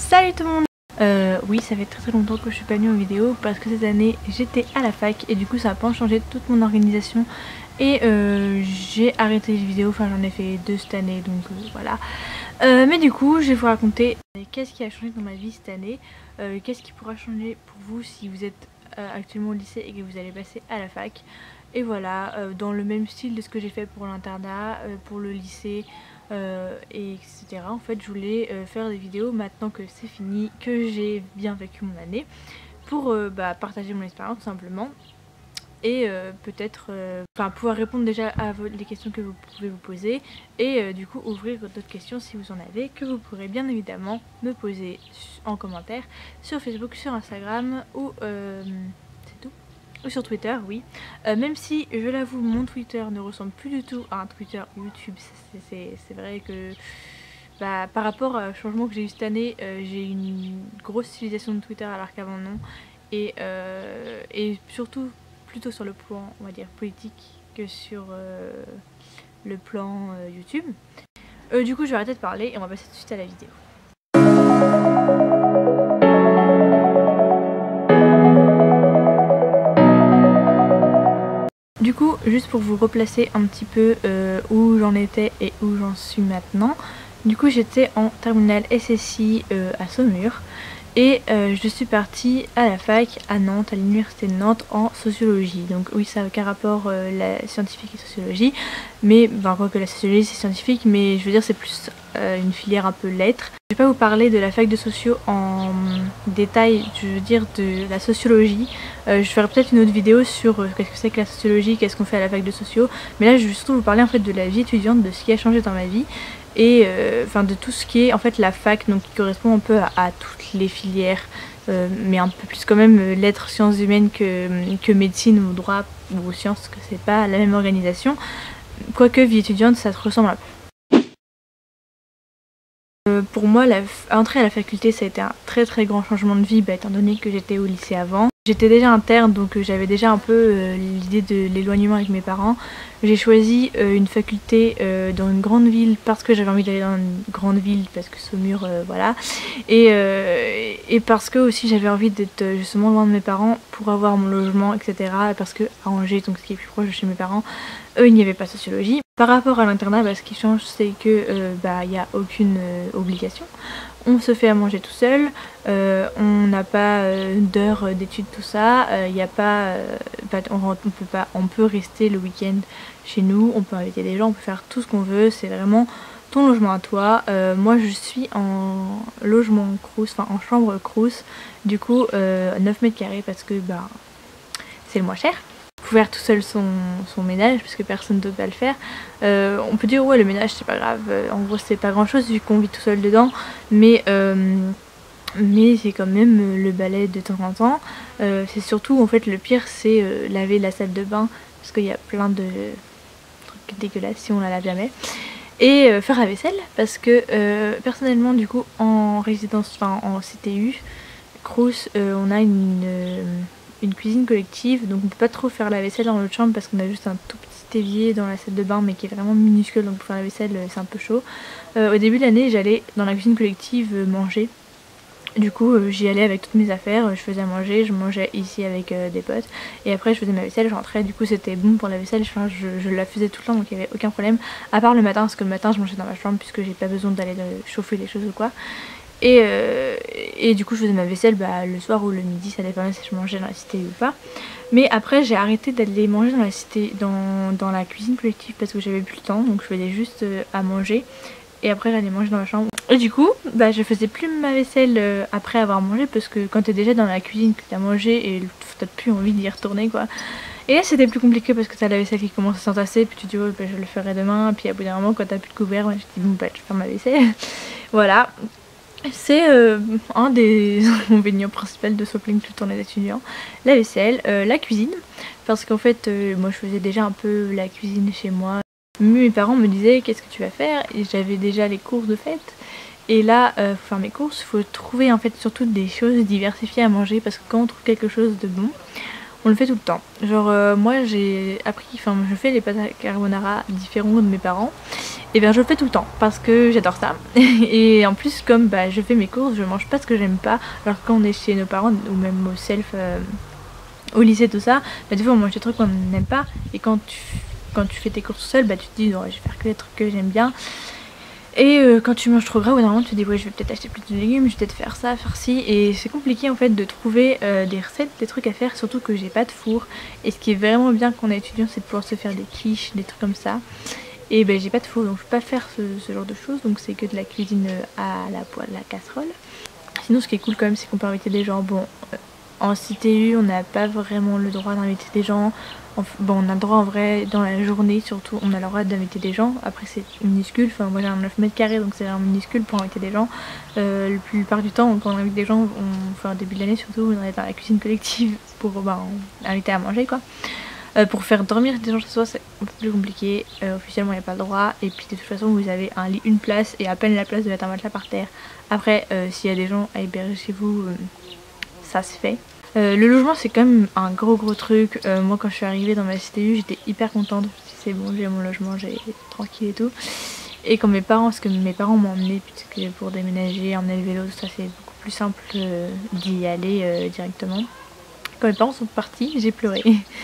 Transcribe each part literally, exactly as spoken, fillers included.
Salut tout le monde. euh, Oui, ça fait très très longtemps que je suis pas venue en vidéo parce que cette année j'étais à la fac et du coup ça a pas changé toute mon organisation et euh, j'ai arrêté les vidéos, enfin j'en ai fait deux cette année donc euh, voilà. Euh, mais du coup je vais vous raconter qu'est-ce qui a changé dans ma vie cette année, euh, qu'est-ce qui pourra changer pour vous si vous êtes euh, actuellement au lycée et que vous allez passer à la fac. Et voilà, euh, dans le même style de ce que j'ai fait pour l'internat, euh, pour le lycée, euh, et etc. En fait, je voulais euh, faire des vidéos maintenant que c'est fini, que j'ai bien vécu mon année, pour euh, bah, partager mon expérience tout simplement. Et euh, peut-être euh, enfin, pouvoir répondre déjà à vos, les questions que vous pouvez vous poser. Et euh, du coup ouvrir d'autres questions si vous en avez, que vous pourrez bien évidemment me poser en commentaire sur Facebook, sur Instagram ou... Euh, c'est tout. Ou sur Twitter, oui. Euh, même si, je l'avoue, mon Twitter ne ressemble plus du tout à un Twitter YouTube. C'est vrai que bah, par rapport au changement que j'ai eu cette année, euh, j'ai une grosse utilisation de Twitter alors qu'avant non. Et, euh, et surtout plutôt sur le plan, on va dire, politique que sur euh, le plan euh, YouTube. Euh, du coup, je vais arrêter de parler et on va passer tout de suite à la vidéo. Du coup, juste pour vous replacer un petit peu euh, où j'en étais et où j'en suis maintenant. Du coup, j'étais en terminale S S I euh, à Saumur. Et euh, je suis partie à la fac à Nantes, à l'université de Nantes en sociologie. Donc oui, ça n'a aucun rapport euh, la scientifique et sociologie, mais enfin quoi que la sociologie c'est scientifique, mais je veux dire c'est plus euh, une filière un peu lettres. Je vais pas vous parler de la fac de socio en détail, je veux dire de la sociologie. Euh, je ferai peut-être une autre vidéo sur euh, qu'est-ce que c'est que la sociologie, qu'est-ce qu'on fait à la fac de socio. Mais là je vais surtout vous parler en fait de la vie étudiante, de ce qui a changé dans ma vie. Et enfin euh, de tout ce qui est en fait la fac, donc qui correspond un peu à, à toutes les filières, euh, mais un peu plus quand même euh, lettres, sciences humaines que, que médecine ou droit ou sciences, que c'est pas la même organisation. Quoique vie étudiante ça te ressemble un peu. Euh, pour moi, la entrée à la faculté ça a été un très très grand changement de vie, bah, étant donné que j'étais au lycée avant. J'étais déjà interne donc euh, j'avais déjà un peu euh, l'idée de l'éloignement avec mes parents. J'ai choisi euh, une faculté euh, dans une grande ville parce que j'avais envie d'aller dans une grande ville, parce que Saumur, euh, voilà. Et, euh, et parce que aussi j'avais envie d'être justement loin de mes parents pour avoir mon logement, et cetera. Parce que à Angers, donc ce qui est plus proche de chez mes parents, eux il n'y avait pas sociologie. Par rapport à l'internat, bah, ce qui change c'est que euh, bah, y a aucune euh, obligation. On se fait à manger tout seul, euh, on n'a pas euh, d'heures d'études, tout ça, il euh, n'y a pas, euh, pas on, on peut pas, on peut rester le week-end chez nous, on peut inviter des gens, on peut faire tout ce qu'on veut, c'est vraiment ton logement à toi. Euh, moi je suis en logement Crous, enfin en chambre Crous, du coup euh, neuf mètres carrés parce que bah, c'est le moins cher. Faire tout seul son, son ménage parce que personne d'autre va le faire. Euh, on peut dire ouais le ménage c'est pas grave, en gros c'est pas grand chose vu qu'on vit tout seul dedans, mais euh, mais c'est quand même le balai de temps en temps. Euh, c'est surtout en fait le pire c'est euh, laver la salle de bain parce qu'il y a plein de trucs dégueulasses si on la lave jamais. Et euh, faire la vaisselle parce que euh, personnellement du coup en résidence, enfin en C T U, Crous, euh, on a une... Euh, une cuisine collective, donc on peut pas trop faire la vaisselle dans notre chambre parce qu'on a juste un tout petit évier dans la salle de bain mais qui est vraiment minuscule, donc pour faire la vaisselle c'est un peu chaud. Euh, au début de l'année j'allais dans la cuisine collective euh, manger, du coup euh, j'y allais avec toutes mes affaires, je faisais à manger, je mangeais ici avec euh, des potes et après je faisais ma vaisselle, je rentrais, du coup c'était bon pour la vaisselle, enfin, je, je la faisais tout le temps donc il n'y avait aucun problème, à part le matin parce que le matin je mangeais dans ma chambre puisque j'ai pas besoin d'aller chauffer les choses ou quoi. Et, euh, et du coup je faisais ma vaisselle bah, le soir ou le midi, ça dépendait si je mangeais dans la cité ou pas. Mais après j'ai arrêté d'aller manger dans la cité, dans, dans la cuisine collective parce que j'avais plus le temps, donc je faisais juste euh, à manger. Et après j'allais manger dans ma chambre. Et du coup bah, je faisais plus ma vaisselle euh, après avoir mangé parce que quand t'es déjà dans la cuisine, que t'as mangé et t'as plus envie d'y retourner quoi. Et là c'était plus compliqué parce que t'as la vaisselle qui commence à s'entasser, puis tu te dis oh, bah, je le ferai demain, puis à bout d'un moment quand t'as plus de couvert, bah, je te dis bon bah je vais faire ma vaisselle. Voilà. C'est euh, un des inconvénients principaux de Sopling tout le temps les étudiants, la vaisselle, euh, la cuisine, parce qu'en fait euh, moi je faisais déjà un peu la cuisine chez moi, mais mes parents me disaient qu'est-ce que tu vas faire, et j'avais déjà les courses de fête, et là euh, pour faire mes courses il faut trouver en fait surtout des choses diversifiées à manger, parce que quand on trouve quelque chose de bon, on le fait tout le temps. Genre euh, moi j'ai appris, enfin je fais les pâtes à carbonara différents de mes parents. Et bien je le fais tout le temps parce que j'adore ça. Et en plus comme bah, je fais mes courses, je mange pas ce que j'aime pas. Alors que quand on est chez nos parents ou même au self, euh, au lycée tout ça, bah, des fois on mange des trucs qu'on n'aime pas. Et quand tu, quand tu fais tes courses tout seul, bah tu te dis non, je vais faire que les trucs que j'aime bien. Et euh, quand tu manges trop gras, normalement tu te dis ouais je vais peut-être acheter plus de légumes, je vais peut-être faire ça, faire ci. Et c'est compliqué en fait de trouver euh, des recettes, des trucs à faire, surtout que j'ai pas de four. Et ce qui est vraiment bien quand on est étudiant, c'est de pouvoir se faire des quiches, des trucs comme ça. Et ben j'ai pas de four donc je peux pas faire ce, ce genre de choses, donc c'est que de la cuisine à la poêle, la casserole. Sinon ce qui est cool quand même c'est qu'on peut inviter des gens. Bon euh, en C T U on n'a pas vraiment le droit d'inviter des gens. Bon on a le droit en vrai dans la journée surtout, on a le droit d'inviter des gens. Après c'est minuscule, enfin moi j'ai un neuf mètres carrés donc c'est un minuscule pour inviter des gens. Euh, la plupart du temps quand on invite des gens, on fait un début de l'année surtout, on est dans la cuisine collective pour ben, inviter à manger quoi. Euh, pour faire dormir des gens chez soi c'est un peu plus compliqué, euh, officiellement il n'y a pas le droit. Et puis de toute façon vous avez un lit, une place et à peine la place de mettre un matelas par terre. Après euh, s'il y a des gens à héberger chez vous, euh, ça se fait. Euh, le logement c'est quand même un gros gros truc. Euh, moi quand je suis arrivée dans ma C T U j'étais hyper contente. C'est bon j'ai mon logement, j'ai tranquille et tout. Et quand mes parents, parce que mes parents m'ont emmené puisque pour déménager, emmener le vélo, tout ça c'est beaucoup plus simple euh, d'y aller euh, directement. Quand mes parents sont partis j'ai pleuré.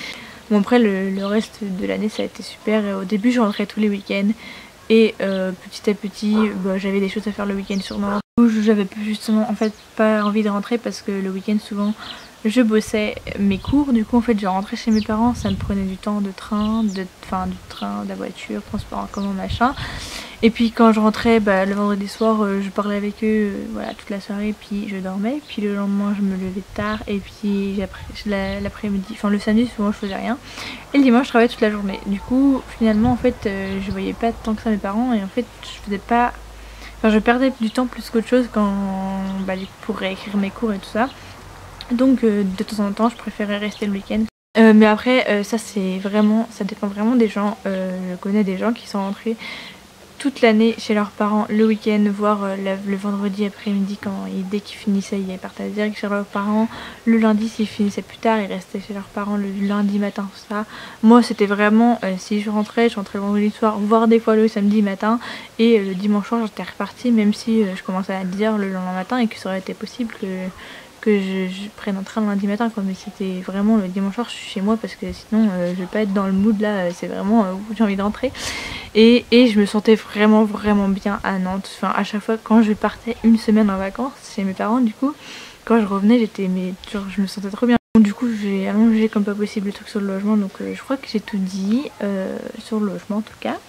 Bon après le, le reste de l'année ça a été super. Au début je rentrais tous les week-ends et euh, petit à petit bah, j'avais des choses à faire le week-end sûrement. J'avais justement en fait pas envie de rentrer parce que le week-end souvent je bossais mes cours. Du coup en fait je rentrais chez mes parents, ça me prenait du temps de train, de, enfin du train, de la voiture, transport en commun machin. Et puis quand je rentrais bah, le vendredi soir euh, je parlais avec eux euh, voilà, toute la soirée puis je dormais. Puis le lendemain je me levais tard et puis l'après-midi, enfin le samedi souvent je faisais rien. Et le dimanche je travaillais toute la journée. Du coup finalement en fait euh, je voyais pas tant que ça mes parents et en fait je faisais pas... Enfin je perdais du temps plus qu'autre chose quand bah, pour réécrire mes cours et tout ça. Donc euh, de temps en temps je préférais rester le week-end. Euh, mais après euh, ça c'est vraiment, ça dépend vraiment des gens. Euh, je connais des gens qui sont rentrés toute l'année chez leurs parents le week-end, voire euh, le, le vendredi après-midi quand ils, dès qu'ils finissaient ils partaient direct chez leurs parents. Le lundi s'ils finissaient plus tard ils restaient chez leurs parents le lundi matin, tout ça. Moi c'était vraiment euh, si je rentrais, je rentrais le vendredi soir, voire des fois le samedi matin. Et euh, le dimanche soir j'étais repartie même si euh, je commençais à dix heures le lendemain matin et que ça aurait été possible que que je, je prenne un train le lundi matin quoi. Mais c'était vraiment le dimanche soir je suis chez moi parce que sinon euh, je vais pas être dans le mood là, c'est vraiment euh, où j'ai envie de rentrer. Et, et je me sentais vraiment vraiment bien à Nantes. Enfin à chaque fois quand je partais une semaine en vacances chez mes parents, du coup quand je revenais j'étais mais genre je me sentais trop bien. Donc, du coup j'ai allongé comme pas possible le truc sur le logement, donc euh, je crois que j'ai tout dit euh, sur le logement en tout cas.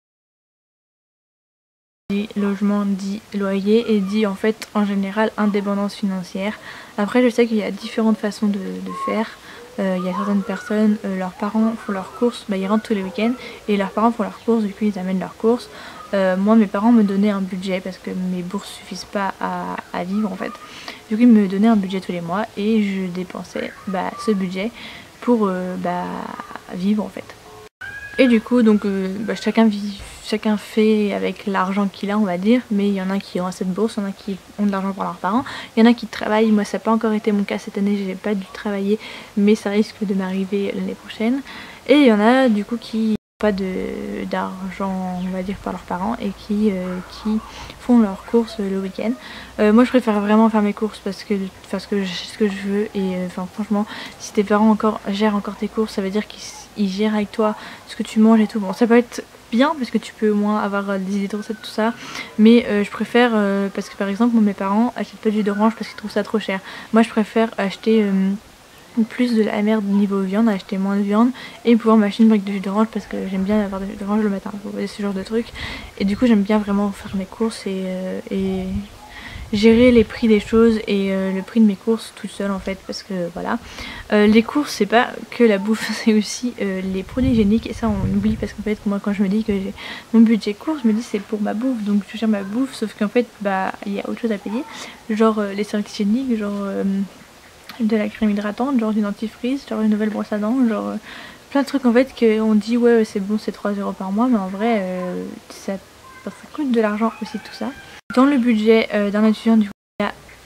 Logement dit loyer et dit en fait en général indépendance financière. Après je sais qu'il y a différentes façons de, de faire. Euh, il y a certaines personnes, euh, leurs parents font leurs courses, bah, ils rentrent tous les week-ends et leurs parents font leurs courses, du coup ils amènent leurs courses. Euh, moi mes parents me donnaient un budget parce que mes bourses suffisent pas à, à vivre en fait. Du coup ils me donnaient un budget tous les mois et je dépensais bah, ce budget pour euh, bah, vivre en fait. Et du coup donc euh, bah, chacun vit, chacun fait avec l'argent qu'il a on va dire, mais il y en a qui ont assez de bourse, il y en a qui ont de l'argent pour leurs parents, il y en a qui travaillent. Moi ça n'a pas encore été mon cas cette année, j'ai pas dû travailler mais ça risque de m'arriver l'année prochaine. Et il y en a du coup qui n'ont pas d'argent on va dire par leurs parents et qui, euh, qui font leurs courses le week-end. Euh, moi je préfère vraiment faire mes courses parce que, parce que je sais ce que je veux et enfin euh, franchement si tes parents encore gèrent encore tes courses ça veut dire qu'ils ils gèrent avec toi ce que tu manges et tout. Bon ça peut être bien parce que tu peux au moins avoir euh, des idées de recettes tout ça, mais euh, je préfère euh, parce que par exemple moi, mes parents achètent pas du jus d'orange parce qu'ils trouvent ça trop cher. Moi je préfère acheter euh, plus de la merde niveau viande, acheter moins de viande et pouvoir m'acheter une brique de jus d'orange parce que j'aime bien avoir du jus d'orange le matin, vous voyez ce genre de truc. Et du coup j'aime bien vraiment faire mes courses et, euh, et gérer les prix des choses et euh, le prix de mes courses toute seule en fait parce que voilà. Euh, les courses c'est pas que la bouffe, c'est aussi euh, les produits hygiéniques et ça on oublie parce qu'en fait moi quand je me dis que j'ai mon budget course je me dis c'est pour ma bouffe donc je gère ma bouffe, sauf qu'en fait bah il y a autre chose à payer, genre euh, les serviettes hygiéniques, genre euh, de la crème hydratante, genre du dentifrice, genre une nouvelle brosse à dents, genre euh, plein de trucs en fait qu'on dit ouais c'est bon c'est trois euros par mois mais en vrai euh, ça, ça coûte de l'argent aussi tout ça. Dans le budget euh, d'un étudiant, du coup, il y a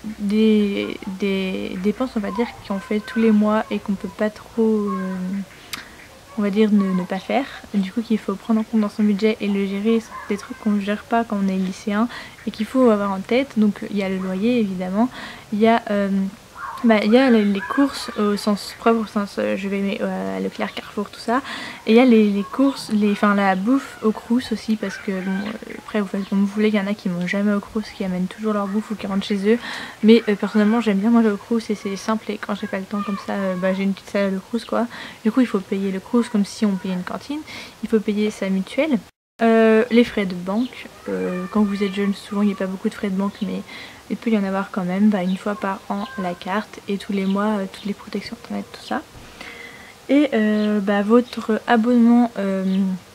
des, des dépenses on va dire qu'on fait tous les mois et qu'on peut pas trop euh, on va dire ne, ne pas faire, du coup qu'il faut prendre en compte dans son budget et le gérer. C'est des trucs qu'on ne gère pas quand on est lycéen et qu'il faut avoir en tête. Donc il y a le loyer évidemment, il y a euh, Bah, il y a les courses au sens propre, au sens euh, je vais euh, à Leclerc, Carrefour, tout ça. Et il y a les, les courses, les, enfin la bouffe au Crous aussi, parce que bon, euh, après vous faites comme vous voulez, il y en a qui mangent jamais au Crous, qui amènent toujours leur bouffe ou qui rentrent chez eux. Mais euh, personnellement j'aime bien manger au Crous et c'est simple, et quand j'ai pas le temps comme ça, euh, bah, j'ai une petite salade au Crous quoi. Du coup il faut payer le Crous comme si on payait une cantine, il faut payer sa mutuelle. Euh, les frais de banque, euh, quand vous êtes jeune souvent il n'y a pas beaucoup de frais de banque mais il peut y en avoir quand même, bah, une fois par an la carte et tous les mois euh, toutes les protections internet, tout ça. Et euh, bah, votre abonnement euh,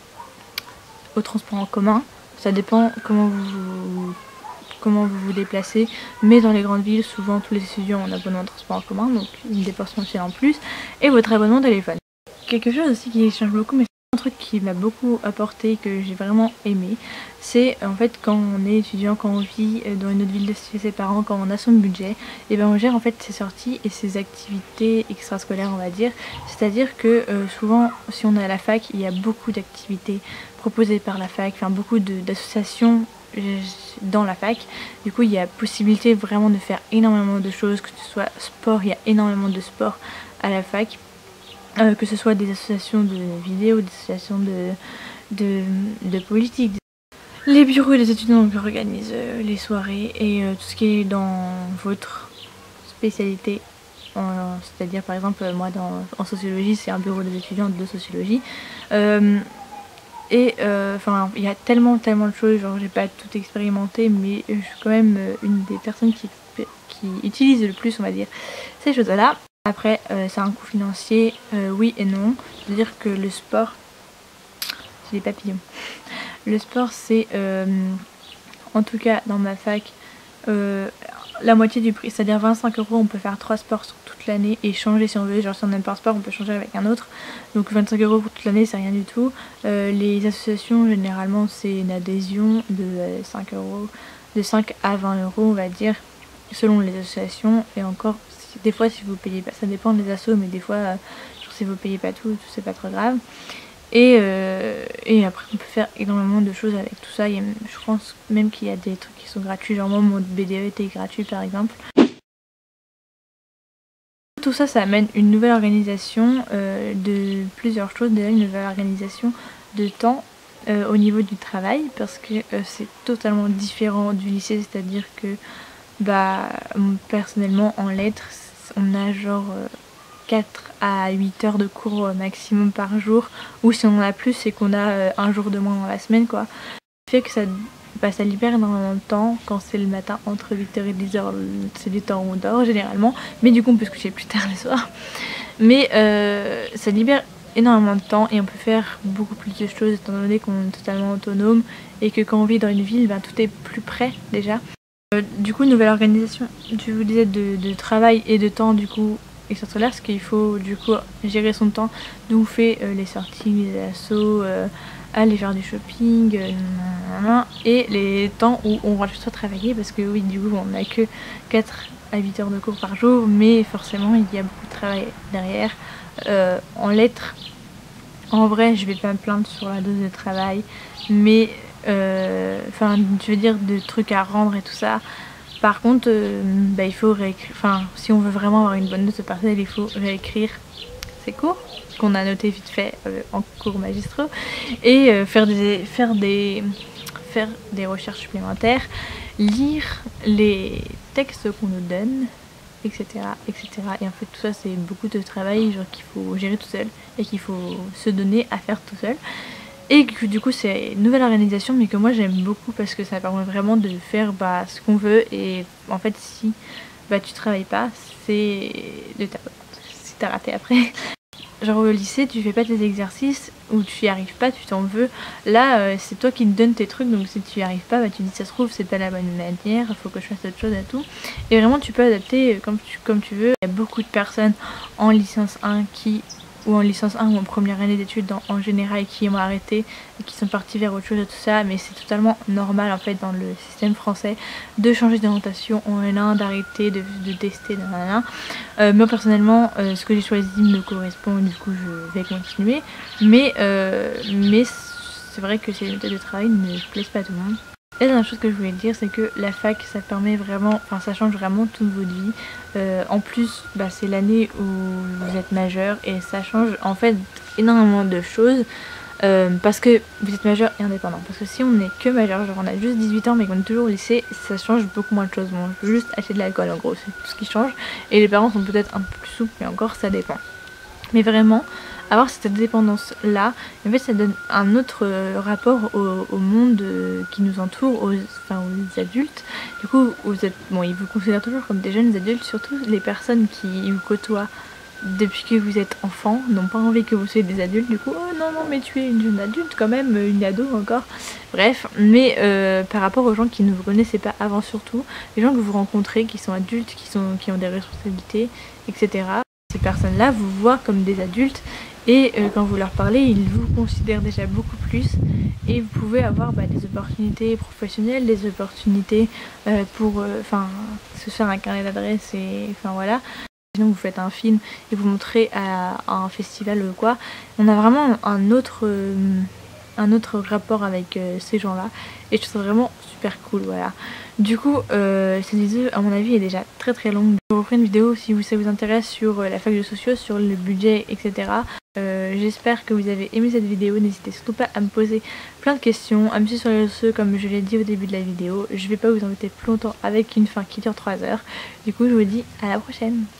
au transport en commun, ça dépend comment vous, vous, comment vous vous déplacez, mais dans les grandes villes souvent tous les étudiants ont un abonnement de transport en commun, donc une dépense mensuelle en plus, et votre abonnement téléphone. Quelque chose aussi qui change beaucoup, mais un truc qui m'a beaucoup apporté, que j'ai vraiment aimé, c'est en fait quand on est étudiant, quand on vit dans une autre ville de chez ses parents, quand on a son budget, et ben on gère en fait ses sorties et ses activités extrascolaires on va dire. C'est à dire que euh, souvent si on est à la fac, il y a beaucoup d'activités proposées par la fac, enfin beaucoup d'associations dans la fac. Du coup il y a possibilité vraiment de faire énormément de choses, que ce soit sport, il y a énormément de sport à la fac. Euh, que ce soit des associations de vidéo, des associations de, de, de politique. Les bureaux des étudiants donc, organisent euh, les soirées et euh, tout ce qui est dans votre spécialité. C'est-à-dire par exemple moi dans, en sociologie c'est un bureau des étudiants de sociologie. Euh, et enfin euh, il y a tellement tellement de choses, genre j'ai pas tout expérimenté mais je suis quand même euh, une des personnes qui, qui utilise le plus on va dire ces choses là. Après, euh, c'est un coût financier, euh, oui et non. C'est-à-dire que le sport, j'ai des papillons. Le sport, c'est, euh, en tout cas dans ma fac, euh, la moitié du prix. C'est-à-dire vingt-cinq euros, on peut faire trois sports sur toute l'année et changer si on veut. Genre si on n'aime pas un sport, on peut changer avec un autre. Donc vingt-cinq euros pour toute l'année, c'est rien du tout. Euh, les associations, généralement, c'est une adhésion de euh, cinq euros, de cinq à vingt euros, on va dire, selon les associations. Et encore, des fois si vous payez pas, ça dépend des assos, mais des fois euh, genre, si vous payez pas tout, c'est pas trop grave. Et, euh, et après on peut faire énormément de choses avec tout ça. Il y a, je pense même qu'il y a des trucs qui sont gratuits, genre moi mon B D E était gratuit par exemple. Tout ça, ça amène une nouvelle organisation euh, de plusieurs choses. Déjà une nouvelle organisation de temps euh, au niveau du travail, parce que euh, c'est totalement différent du lycée, c'est-à-dire que bah personnellement en lettres on a genre euh, quatre à huit heures de cours maximum par jour, ou si on en a plus c'est qu'on a euh, un jour de moins dans la semaine quoi. Ça fait que ça, bah, ça libère énormément de temps. Quand c'est le matin entre huit heures et dix heures, c'est du temps où on dort généralement, mais du coup on peut se coucher plus tard le soir. Mais euh, ça libère énormément de temps et on peut faire beaucoup plus de choses étant donné qu'on est totalement autonome et que quand on vit dans une ville, bah, tout est plus près déjà. Euh, du coup, nouvelle organisation, tu vous disais, de, de travail et de temps du coup extrascolaire, parce qu'il faut du coup gérer son temps, d'où on fait euh, les sorties, les assos, euh, aller faire du shopping, euh, et les temps où on rentre soit travailler, parce que oui, du coup on n'a que quatre à huit heures de cours par jour, mais forcément il y a beaucoup de travail derrière. Euh, en lettres, en vrai je vais pas me plaindre sur la dose de travail, mais enfin euh, je veux dire de trucs à rendre et tout ça. Par contre euh, bah, il faut réécrire, enfin si on veut vraiment avoir une bonne note partielle, il faut réécrire ses cours qu'on a noté vite fait euh, en cours magistraux et euh, faire des faire des faire des recherches supplémentaires, lire les textes qu'on nous donne, etc etc et en fait tout ça c'est beaucoup de travail, genre qu'il faut gérer tout seul et qu'il faut se donner à faire tout seul. Et que du coup c'est une nouvelle organisation, mais que moi j'aime beaucoup parce que ça permet vraiment de faire bah, ce qu'on veut. Et en fait si bah, tu travailles pas, c'est de ta faute si t'as raté après. Genre au lycée tu fais pas tes exercices ou tu y arrives pas, tu t'en veux. Là euh, c'est toi qui te donnes tes trucs, donc si tu y arrives pas, bah, tu dis ça se trouve c'est pas la bonne manière, il faut que je fasse autre chose et tout. Et vraiment tu peux adapter comme tu, comme tu veux. Il y a beaucoup de personnes en licence un qui ou en licence un ou en première année d'études en, en général qui ont arrêté et qui sont partis vers autre chose et tout ça, mais c'est totalement normal en fait dans le système français de changer d'orientation en L un, d'arrêter, de, de tester, nanana. Euh, moi personnellement, euh, ce que j'ai choisi me correspond, du coup je vais continuer, mais, euh, mais c'est vrai que ces méthodes de travail ne plaisent pas à tout le monde. La dernière chose que je voulais dire, c'est que la fac, ça permet vraiment, enfin ça change vraiment toute votre vie. Euh, en plus, bah, c'est l'année où vous êtes majeur et ça change en fait énormément de choses euh, parce que vous êtes majeur et indépendant. Parce que si on n'est que majeur, genre on a juste dix-huit ans mais qu'on est toujours au lycée, ça change beaucoup moins de choses. Bon, je veux juste acheter de l'alcool en gros, c'est tout ce qui change. Et les parents sont peut-être un peu plus souples, mais encore ça dépend. Mais vraiment, avoir cette dépendance là, en fait ça donne un autre euh, rapport au, au monde euh, qui nous entoure, aux, enfin, aux adultes. Du coup vous êtes, bon, ils vous considèrent toujours comme des jeunes adultes, surtout les personnes qui vous côtoient depuis que vous êtes enfant n'ont pas envie que vous soyez des adultes. Du coup oh non non mais tu es une jeune adulte quand même, une ado encore, bref. Mais euh, par rapport aux gens qui ne vous connaissaient pas avant, surtout les gens que vous rencontrez qui sont adultes, qui, sont, qui ont des responsabilités, etc. Ces personnes-là vous voient comme des adultes et euh, quand vous leur parlez, ils vous considèrent déjà beaucoup plus et vous pouvez avoir bah, des opportunités professionnelles, des opportunités euh, pour euh, se faire un carnet d'adresse et enfin voilà. Sinon vous faites un film et vous montrez à, à un festival ou quoi. On a vraiment un autre, euh, un autre rapport avec euh, ces gens-là et je trouve ça vraiment super cool, voilà. Du coup, euh, cette vidéo à mon avis est déjà très très longue. Je vous ferai une vidéo si ça vous intéresse sur la fac de sociaux, sur le budget, et cetera. Euh, J'espère que vous avez aimé cette vidéo. N'hésitez surtout pas à me poser plein de questions, à me suivre sur les réseaux comme je l'ai dit au début de la vidéo. Je vais pas vous embêter plus longtemps avec une fin qui dure trois heures. Du coup, je vous dis à la prochaine.